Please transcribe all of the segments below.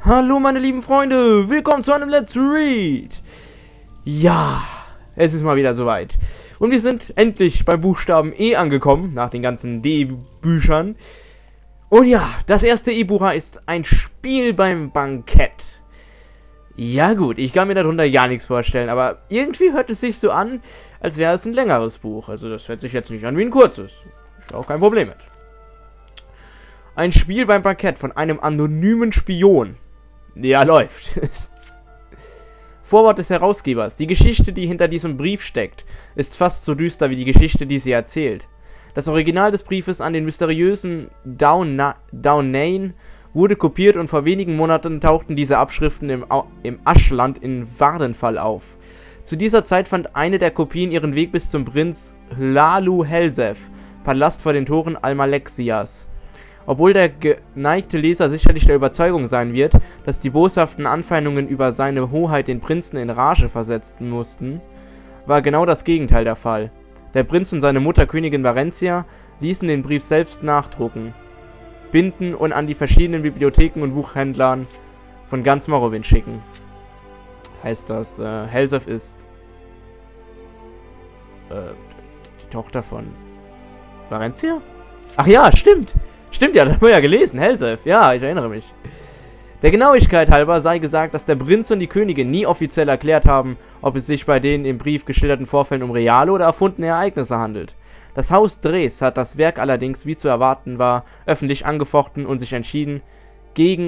Hallo meine lieben Freunde, willkommen zu einem Let's Read. Ja, es ist mal wieder soweit. Und wir sind endlich beim Buchstaben E angekommen, nach den ganzen D-Büchern. Und ja, das erste E-Buch ist ein Spiel beim Bankett. Ja gut, ich kann mir darunter gar nichts vorstellen, aber irgendwie hört es sich so an, als wäre es ein längeres Buch. Also das hört sich jetzt nicht an wie ein kurzes. Ist auch kein Problem mit. Ein Spiel beim Bankett von einem anonymen Spion. Ja, läuft. Vorwort des Herausgebers. Die Geschichte, die hinter diesem Brief steckt, ist fast so düster wie die Geschichte, die sie erzählt. Das Original des Briefes an den mysteriösen Downane wurde kopiert und vor wenigen Monaten tauchten diese Abschriften im Aschland in Vardenfall auf. Zu dieser Zeit fand eine der Kopien ihren Weg bis zum Prinz Hlalu Helsef, Palast vor den Toren Almalexias. Obwohl der geneigte Leser sicherlich der Überzeugung sein wird, dass die boshaften Anfeindungen über seine Hoheit den Prinzen in Rage versetzen mussten, war genau das Gegenteil der Fall. Der Prinz und seine Mutter Königin Barentia ließen den Brief selbst nachdrucken, binden und an die verschiedenen Bibliotheken und Buchhändlern von ganz Morrowind schicken. Heißt das, Helsef ist die Tochter von Barentia? Ach ja, stimmt! Stimmt ja, das haben wir ja gelesen, Helsef. Ja, ich erinnere mich. Der Genauigkeit halber sei gesagt, dass der Prinz und die Königin nie offiziell erklärt haben, ob es sich bei den im Brief geschilderten Vorfällen um reale oder erfundene Ereignisse handelt. Das Haus Dres hat das Werk allerdings, wie zu erwarten war, öffentlich angefochten und sich entschieden gegen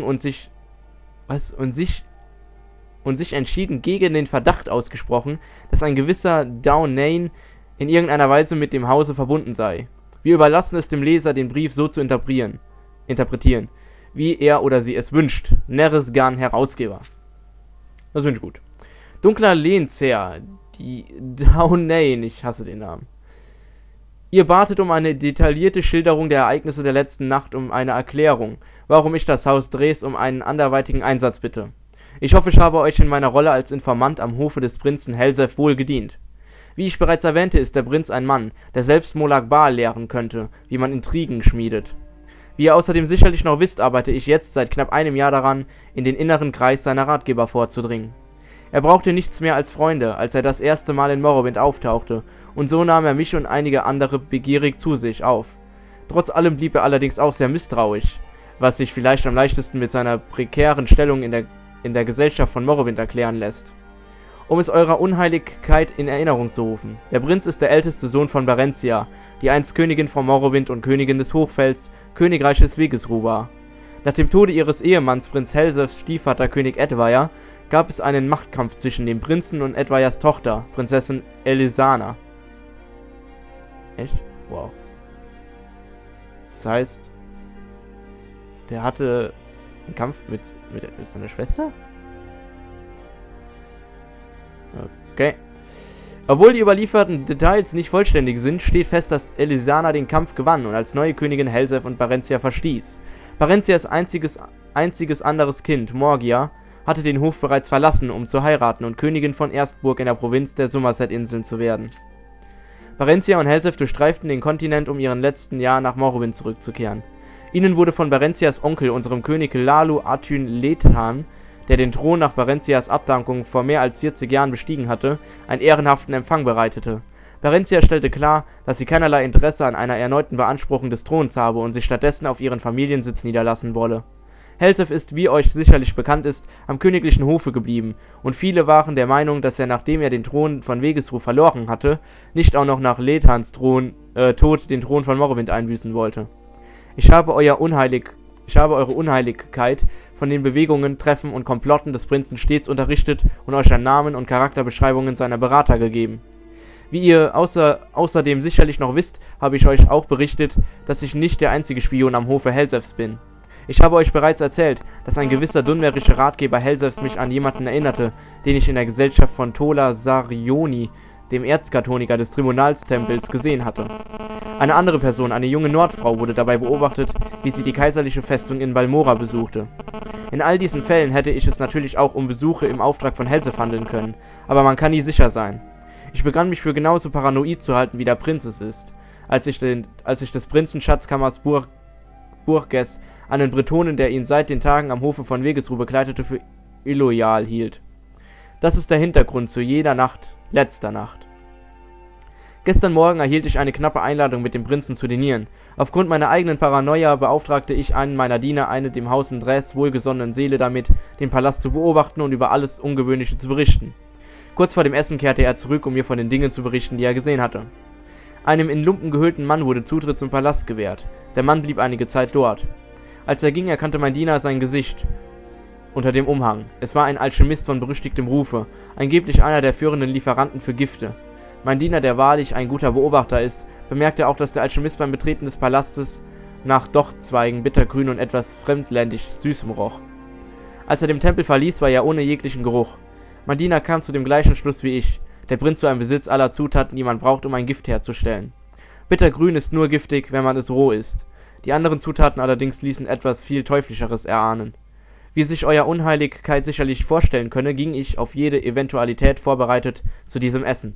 entschieden gegen den Verdacht ausgesprochen, dass ein gewisser Downane in irgendeiner Weise mit dem Hause verbunden sei. Wir überlassen es dem Leser, den Brief so zu interpretieren, wie er oder sie es wünscht. Neresgan, Herausgeber. Das finde ich gut. Dunkler Lehnsherr, die Downane, ich hasse den Namen. Ihr batet um eine detaillierte Schilderung der Ereignisse der letzten Nacht, um eine Erklärung, warum ich das Haus Dres um einen anderweitigen Einsatz bitte. Ich hoffe, ich habe euch in meiner Rolle als Informant am Hofe des Prinzen Helsef wohl gedient. Wie ich bereits erwähnte, ist der Prinz ein Mann, der selbst Molag Bal lehren könnte, wie man Intrigen schmiedet. Wie ihr außerdem sicherlich noch wisst, arbeite ich jetzt seit knapp einem Jahr daran, in den inneren Kreis seiner Ratgeber vorzudringen. Er brauchte nichts mehr als Freunde, als er das erste Mal in Morrowind auftauchte, und so nahm er mich und einige andere begierig zu sich auf. Trotz allem blieb er allerdings auch sehr misstrauisch, was sich vielleicht am leichtesten mit seiner prekären Stellung in der Gesellschaft von Morrowind erklären lässt. Um es eurer Unheiligkeit in Erinnerung zu rufen. Der Prinz ist der älteste Sohn von Barentia, die einst Königin von Morrowind und Königin des Hochfelds, Königreich des Wegesruh war. Nach dem Tode ihres Ehemanns Prinz Helsefs Stiefvater König Edwaya gab es einen Machtkampf zwischen dem Prinzen und Edwayas Tochter, Prinzessin Elisana. Echt? Wow. Das heißt, der hatte einen Kampf mit seiner Schwester? Okay. Obwohl die überlieferten Details nicht vollständig sind, steht fest, dass Elisana den Kampf gewann und als neue Königin Helsef und Barentia verstieß. Barentias einziges anderes Kind, Morgia, hatte den Hof bereits verlassen, um zu heiraten und Königin von Erstburg in der Provinz der Somerset-Inseln zu werden. Barentia und Helsef durchstreiften den Kontinent, um ihren letzten Jahr nach Morrowind zurückzukehren. Ihnen wurde von Barentias Onkel, unserem König Hlalu Atyn Lethan, der den Thron nach Barentias Abdankung vor mehr als 40 Jahren bestiegen hatte, einen ehrenhaften Empfang bereitete. Barentia stellte klar, dass sie keinerlei Interesse an einer erneuten Beanspruchung des Throns habe und sich stattdessen auf ihren Familiensitz niederlassen wolle. Helsef ist, wie euch sicherlich bekannt ist, am königlichen Hofe geblieben, und viele waren der Meinung, dass er, nachdem er den Thron von Wegesruh verloren hatte, nicht auch noch nach Lethans Tod den Thron von Morrowind einbüßen wollte. Ich habe eure Unheiligkeit von den Bewegungen, Treffen und Komplotten des Prinzen stets unterrichtet und euch an Namen und Charakterbeschreibungen seiner Berater gegeben. Wie ihr außerdem sicherlich noch wisst, habe ich euch auch berichtet, dass ich nicht der einzige Spion am Hofe Helsefs bin. Ich habe euch bereits erzählt, dass ein gewisser dunmerischer Ratgeber Helsefs mich an jemanden erinnerte, den ich in der Gesellschaft von Tola Sarioni, dem Erzkatholiker des Tribunalstempels, gesehen hatte. Eine andere Person, eine junge Nordfrau, wurde dabei beobachtet, wie sie die kaiserliche Festung in Balmora besuchte. In all diesen Fällen hätte ich es natürlich auch um Besuche im Auftrag von Helsef handeln können, aber man kann nie sicher sein. Ich begann mich für genauso paranoid zu halten, wie der Prinz es ist, als ich des Prinzen Schatzkammers Burgess, einen Bretonen, der ihn seit den Tagen am Hofe von Wegesruh begleitete, für illoyal hielt. Das ist der Hintergrund zu jeder Nacht, letzter Nacht. Gestern Morgen erhielt ich eine knappe Einladung, mit dem Prinzen zu dinieren. Aufgrund meiner eigenen Paranoia beauftragte ich einen meiner Diener, eine dem Haus Andrés wohlgesonnenen Seele damit, den Palast zu beobachten und über alles Ungewöhnliche zu berichten. Kurz vor dem Essen kehrte er zurück, um mir von den Dingen zu berichten, die er gesehen hatte. Einem in Lumpen gehüllten Mann wurde Zutritt zum Palast gewährt. Der Mann blieb einige Zeit dort. Als er ging, erkannte mein Diener sein Gesicht unter dem Umhang. Es war ein Alchemist von berüchtigtem Rufe, angeblich einer der führenden Lieferanten für Gifte. Mein Diener, der wahrlich ein guter Beobachter ist, bemerkte auch, dass der Alchemist beim Betreten des Palastes nach Dochtzweigen, bittergrün und etwas fremdländisch Süßem roch. Als er den Tempel verließ, war er ohne jeglichen Geruch. Mein Diener kam zu dem gleichen Schluss wie ich. Der Prinz zu einem Besitz aller Zutaten, die man braucht, um ein Gift herzustellen. Bittergrün ist nur giftig, wenn man es roh isst. Die anderen Zutaten allerdings ließen etwas viel Teuflischeres erahnen. Wie sich Euer Unheiligkeit sicherlich vorstellen könne, ging ich auf jede Eventualität vorbereitet zu diesem Essen.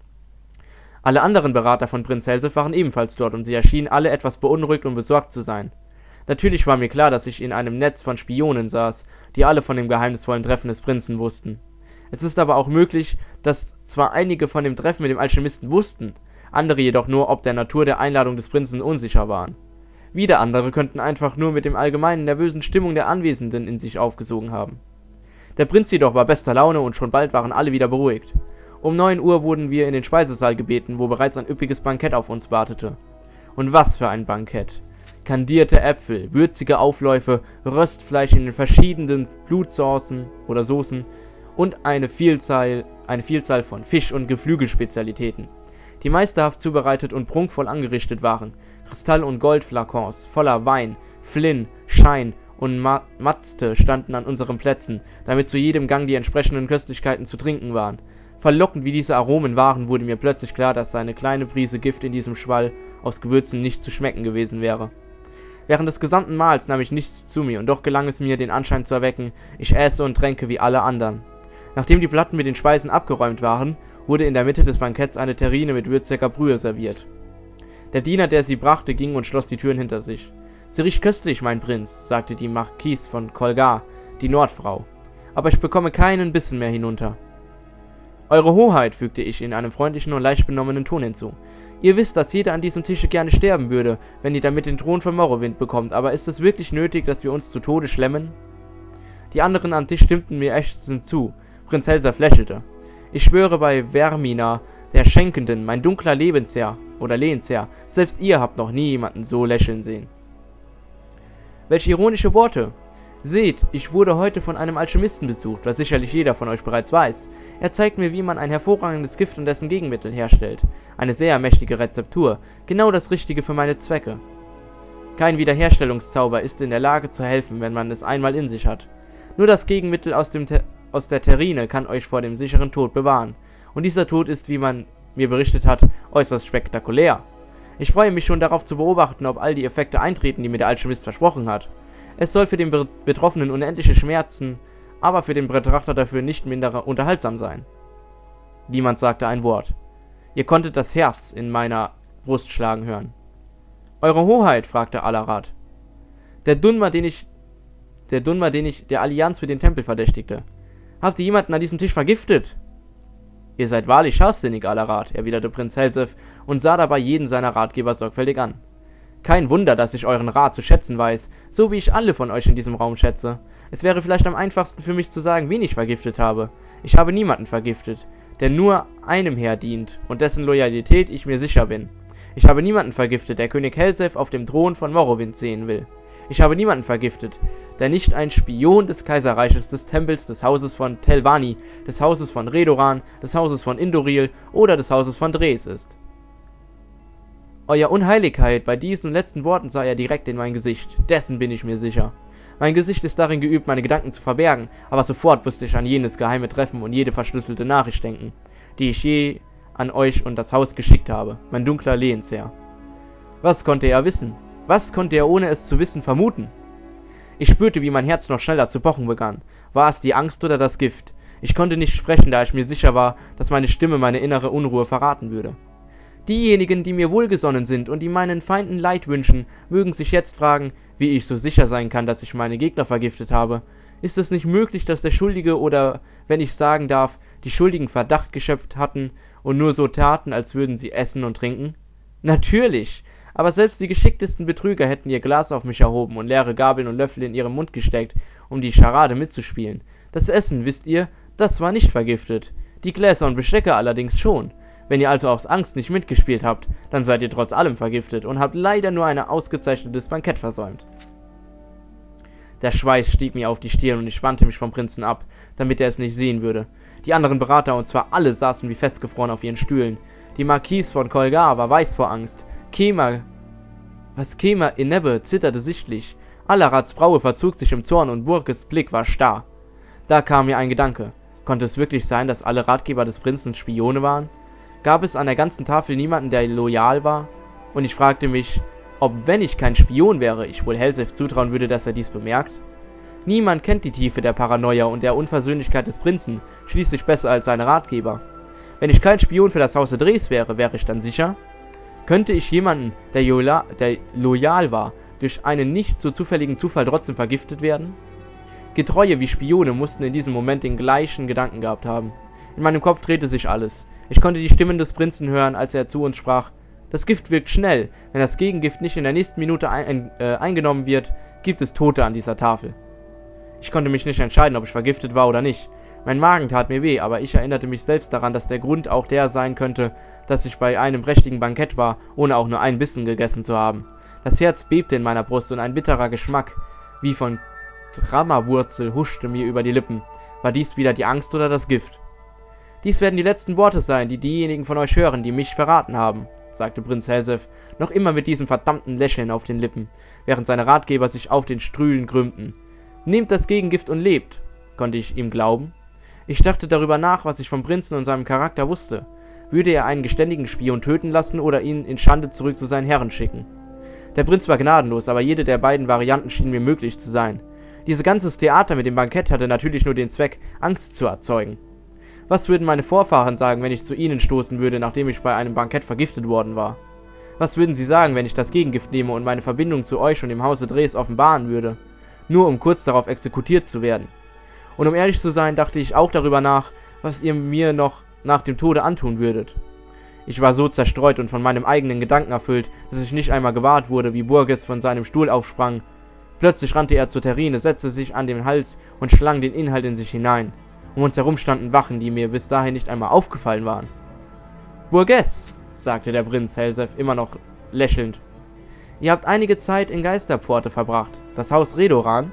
Alle anderen Berater von Prinz Helsef waren ebenfalls dort, und sie erschienen alle etwas beunruhigt und besorgt zu sein. Natürlich war mir klar, dass ich in einem Netz von Spionen saß, die alle von dem geheimnisvollen Treffen des Prinzen wussten. Es ist aber auch möglich, dass zwar einige von dem Treffen mit dem Alchemisten wussten, andere jedoch nur ob der Natur der Einladung des Prinzen unsicher waren. Wieder andere könnten einfach nur mit dem allgemeinen nervösen Stimmung der Anwesenden in sich aufgesogen haben. Der Prinz jedoch war bester Laune, und schon bald waren alle wieder beruhigt. Um 9 Uhr wurden wir in den Speisesaal gebeten, wo bereits ein üppiges Bankett auf uns wartete. Und was für ein Bankett! Kandierte Äpfel, würzige Aufläufe, Röstfleisch in den verschiedenen Blutsaucen oder Soßen und eine Vielzahl von Fisch- und Geflügelspezialitäten, die meisterhaft zubereitet und prunkvoll angerichtet waren. Kristall- und Goldflakons voller Wein, Flynn, Schein und Mazte standen an unseren Plätzen, damit zu jedem Gang die entsprechenden Köstlichkeiten zu trinken waren. Verlockend wie diese Aromen waren, wurde mir plötzlich klar, dass eine kleine Prise Gift in diesem Schwall aus Gewürzen nicht zu schmecken gewesen wäre. Während des gesamten Mahls nahm ich nichts zu mir, und doch gelang es mir, den Anschein zu erwecken, ich äße und tränke wie alle anderen. Nachdem die Platten mit den Speisen abgeräumt waren, wurde in der Mitte des Banketts eine Terrine mit würziger Brühe serviert. Der Diener, der sie brachte, ging und schloss die Türen hinter sich. »Sie riecht köstlich, mein Prinz«, sagte die Marquise von Colgar, die Nordfrau, »aber ich bekomme keinen Bissen mehr hinunter.« »Eure Hoheit«, fügte ich in einem freundlichen und leicht benommenen Ton hinzu, »ihr wisst, dass jeder an diesem Tische gerne sterben würde, wenn ihr damit den Thron von Morrowind bekommt, aber ist es wirklich nötig, dass wir uns zu Tode schlemmen?« Die anderen am Tisch stimmten mir ächzend zu. Prinz Helsef lächelte. »Ich schwöre bei Vermina, der Schenkenden, mein dunkler Lebensherr oder Lehnsherr, selbst ihr habt noch nie jemanden so lächeln sehen.« Welche ironische Worte! Seht, ich wurde heute von einem Alchemisten besucht, was sicherlich jeder von euch bereits weiß. Er zeigt mir, wie man ein hervorragendes Gift und dessen Gegenmittel herstellt. Eine sehr mächtige Rezeptur, genau das Richtige für meine Zwecke. Kein Wiederherstellungszauber ist in der Lage zu helfen, wenn man es einmal in sich hat. Nur das Gegenmittel aus der Terrine kann euch vor dem sicheren Tod bewahren. Und dieser Tod ist, wie man mir berichtet hat, äußerst spektakulär. Ich freue mich schon darauf zu beobachten, ob all die Effekte eintreten, die mir der Alchemist versprochen hat. Es soll für den Betroffenen unendliche Schmerzen, aber für den Betrachter dafür nicht minder unterhaltsam sein. Niemand sagte ein Wort. Ihr konntet das Herz in meiner Brust schlagen hören. »Eure Hoheit«, fragte Alarat. Der Dunmer, den ich der Allianz mit dem Tempel verdächtigte. »Habt ihr jemanden an diesem Tisch vergiftet?« »Ihr seid wahrlich scharfsinnig, Alarat«, erwiderte Prinz Helsef und sah dabei jeden seiner Ratgeber sorgfältig an. »Kein Wunder, dass ich euren Rat zu schätzen weiß, so wie ich alle von euch in diesem Raum schätze. Es wäre vielleicht am einfachsten für mich zu sagen, wen ich vergiftet habe. Ich habe niemanden vergiftet, der nur einem Herr dient und dessen Loyalität ich mir sicher bin. Ich habe niemanden vergiftet, der König Helsef auf dem Thron von Morrowind sehen will. Ich habe niemanden vergiftet, der nicht ein Spion des Kaiserreiches, des Tempels, des Hauses von Telvanni, des Hauses von Redoran, des Hauses von Indoril oder des Hauses von Dres ist.« »Euer Unheiligkeit«, bei diesen letzten Worten sah er direkt in mein Gesicht. »Dessen bin ich mir sicher. Mein Gesicht ist darin geübt, meine Gedanken zu verbergen, aber sofort musste ich an jenes geheime Treffen und jede verschlüsselte Nachricht denken, die ich je an euch und das Haus geschickt habe, mein dunkler Lehnsherr. Was konnte er wissen? Was konnte er ohne es zu wissen vermuten? Ich spürte, wie mein Herz noch schneller zu pochen begann. War es die Angst oder das Gift? Ich konnte nicht sprechen, da ich mir sicher war, dass meine Stimme meine innere Unruhe verraten würde. Diejenigen, die mir wohlgesonnen sind und die meinen Feinden Leid wünschen, mögen sich jetzt fragen, wie ich so sicher sein kann, dass ich meine Gegner vergiftet habe. Ist es nicht möglich, dass der Schuldige oder, wenn ich sagen darf, die Schuldigen Verdacht geschöpft hatten und nur so taten, als würden sie essen und trinken? Natürlich! Aber selbst die geschicktesten Betrüger hätten ihr Glas auf mich erhoben und leere Gabeln und Löffel in ihren Mund gesteckt, um die Scharade mitzuspielen. Das Essen, wisst ihr, das war nicht vergiftet. Die Gläser und Bestecke allerdings schon. Wenn ihr also aus Angst nicht mitgespielt habt, dann seid ihr trotz allem vergiftet und habt leider nur ein ausgezeichnetes Bankett versäumt. Der Schweiß stieg mir auf die Stirn und ich wandte mich vom Prinzen ab, damit er es nicht sehen würde. Die anderen Berater, und zwar alle, saßen wie festgefroren auf ihren Stühlen. Die Marquise von Colgar war weiß vor Angst. Kema Inebbe zitterte sichtlich. Alarats Braue verzog sich im Zorn und Burkes Blick war starr. Da kam mir ein Gedanke. Konnte es wirklich sein, dass alle Ratgeber des Prinzen Spione waren? Gab es an der ganzen Tafel niemanden, der loyal war? Und ich fragte mich, ob, wenn ich kein Spion wäre, ich wohl Helsef zutrauen würde, dass er dies bemerkt? Niemand kennt die Tiefe der Paranoia und der Unversöhnlichkeit des Prinzen, schließlich besser als seine Ratgeber. Wenn ich kein Spion für das Hause Dres wäre, wäre ich dann sicher? Könnte ich jemanden, der loyal war, durch einen nicht so zufälligen Zufall trotzdem vergiftet werden? Getreue wie Spione mussten in diesem Moment den gleichen Gedanken gehabt haben. In meinem Kopf drehte sich alles. Ich konnte die Stimmen des Prinzen hören, als er zu uns sprach. Das Gift wirkt schnell. Wenn das Gegengift nicht in der nächsten Minute eingenommen wird, gibt es Tote an dieser Tafel. Ich konnte mich nicht entscheiden, ob ich vergiftet war oder nicht. Mein Magen tat mir weh, aber ich erinnerte mich selbst daran, dass der Grund auch der sein könnte, dass ich bei einem prächtigen Bankett war, ohne auch nur einen Bissen gegessen zu haben. Das Herz bebte in meiner Brust und ein bitterer Geschmack, wie von Trammerwurzel, huschte mir über die Lippen. War dies wieder die Angst oder das Gift? Dies werden die letzten Worte sein, die diejenigen von euch hören, die mich verraten haben, sagte Prinz Helsef, noch immer mit diesem verdammten Lächeln auf den Lippen, während seine Ratgeber sich auf den Stühlen krümmten. Nehmt das Gegengift und lebt. Konnte ich ihm glauben? Ich dachte darüber nach, was ich vom Prinzen und seinem Charakter wusste. Würde er einen geständigen Spion töten lassen oder ihn in Schande zurück zu seinen Herren schicken? Der Prinz war gnadenlos, aber jede der beiden Varianten schien mir möglich zu sein. Dieses ganze Theater mit dem Bankett hatte natürlich nur den Zweck, Angst zu erzeugen. Was würden meine Vorfahren sagen, wenn ich zu ihnen stoßen würde, nachdem ich bei einem Bankett vergiftet worden war? Was würden sie sagen, wenn ich das Gegengift nehme und meine Verbindung zu euch und dem Hause Dres offenbaren würde? Nur um kurz darauf exekutiert zu werden. Und um ehrlich zu sein, dachte ich auch darüber nach, was ihr mir noch nach dem Tode antun würdet. Ich war so zerstreut und von meinem eigenen Gedanken erfüllt, dass ich nicht einmal gewahrt wurde, wie Burgess von seinem Stuhl aufsprang. Plötzlich rannte er zur Terrine, setzte sich an den Hals und schlang den Inhalt in sich hinein. Um uns herum standen Wachen, die mir bis dahin nicht einmal aufgefallen waren. »Burgess«, sagte der Prinz Helsef immer noch lächelnd. »Ihr habt einige Zeit in Geisterpforte verbracht. Das Haus Redoran?«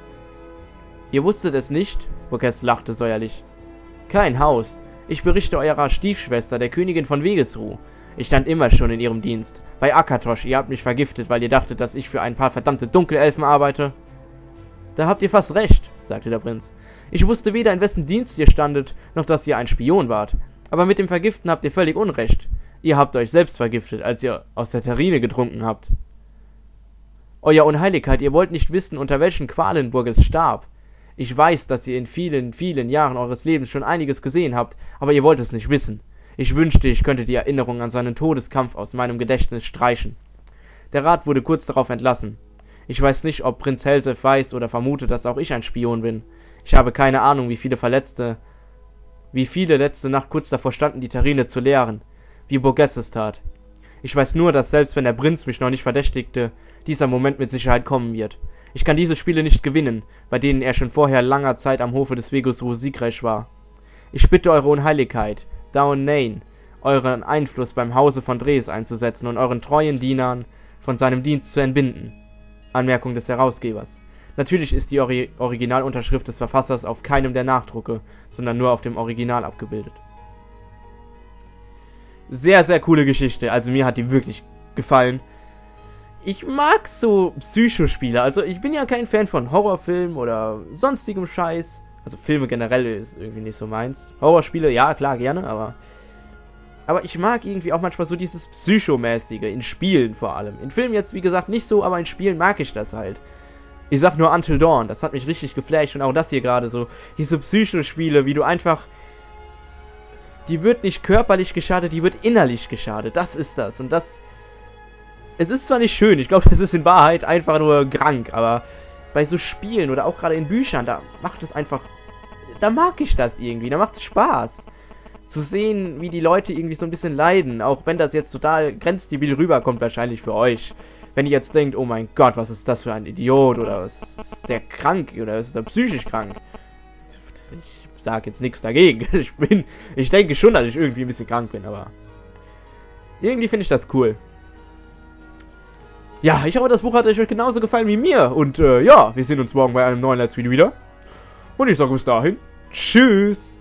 »Ihr wusstet es nicht?« Burgess lachte säuerlich. »Kein Haus. Ich berichte eurer Stiefschwester, der Königin von Wegesruh. Ich stand immer schon in ihrem Dienst. Bei Akatosh, ihr habt mich vergiftet, weil ihr dachtet, dass ich für ein paar verdammte Dunkelelfen arbeite.« »Da habt ihr fast recht«, sagte der Prinz. »Ich wusste weder, in wessen Dienst ihr standet, noch dass ihr ein Spion wart. Aber mit dem Vergiften habt ihr völlig Unrecht. Ihr habt euch selbst vergiftet, als ihr aus der Terrine getrunken habt.« »Euer Unheiligkeit, ihr wollt nicht wissen, unter welchen Qualen Burgess starb. Ich weiß, dass ihr in vielen, vielen Jahren eures Lebens schon einiges gesehen habt, aber ihr wollt es nicht wissen. Ich wünschte, ich könnte die Erinnerung an seinen Todeskampf aus meinem Gedächtnis streichen.« Der Rat wurde kurz darauf entlassen. Ich weiß nicht, ob Prinz Helsef weiß oder vermutet, dass auch ich ein Spion bin. Ich habe keine Ahnung, wie viele letzte Nacht kurz davor standen, die Terrine zu leeren, wie Burgess es tat. Ich weiß nur, dass selbst wenn der Prinz mich noch nicht verdächtigte, dieser Moment mit Sicherheit kommen wird. Ich kann diese Spiele nicht gewinnen, bei denen er schon vorher langer Zeit am Hofe des Wegesruh siegreich war. Ich bitte eure Unheiligkeit, Daonain, euren Einfluss beim Hause von Dres einzusetzen und euren treuen Dienern von seinem Dienst zu entbinden. Anmerkung des Herausgebers. Natürlich ist die Originalunterschrift des Verfassers auf keinem der Nachdrucke, sondern nur auf dem Original abgebildet. Sehr, sehr coole Geschichte. Also mir hat die wirklich gefallen. Ich mag so Psychospiele. Also ich bin ja kein Fan von Horrorfilmen oder sonstigem Scheiß. Also Filme generell ist irgendwie nicht so meins. Horrorspiele, ja, klar, gerne, aber ich mag irgendwie auch manchmal so dieses Psychomäßige, in Spielen vor allem. In Filmen jetzt, wie gesagt, nicht so, aber in Spielen mag ich das halt. Ich sag nur Until Dawn, das hat mich richtig geflasht und auch das hier gerade so. Diese Psychospiele, wie du einfach die wird nicht körperlich geschadet, die wird innerlich geschadet. Das ist das. Und das... Es ist zwar nicht schön, ich glaube, es ist in Wahrheit einfach nur krank, aber bei so Spielen oder auch gerade in Büchern, da macht es einfach... Da mag ich das irgendwie, da macht es Spaß. Zu sehen, wie die Leute irgendwie so ein bisschen leiden, auch wenn das jetzt total grenzdebil rüberkommt wahrscheinlich für euch. Wenn ihr jetzt denkt, oh mein Gott, was ist das für ein Idiot, oder was ist der krank, oder ist der psychisch krank? Ich sag jetzt nichts dagegen. Ich denke schon, dass ich irgendwie ein bisschen krank bin, aber irgendwie finde ich das cool. Ja, ich hoffe, das Buch hat euch genauso gefallen wie mir. Und ja, wir sehen uns morgen bei einem neuen Let's Video wieder. Und ich sage bis dahin, tschüss.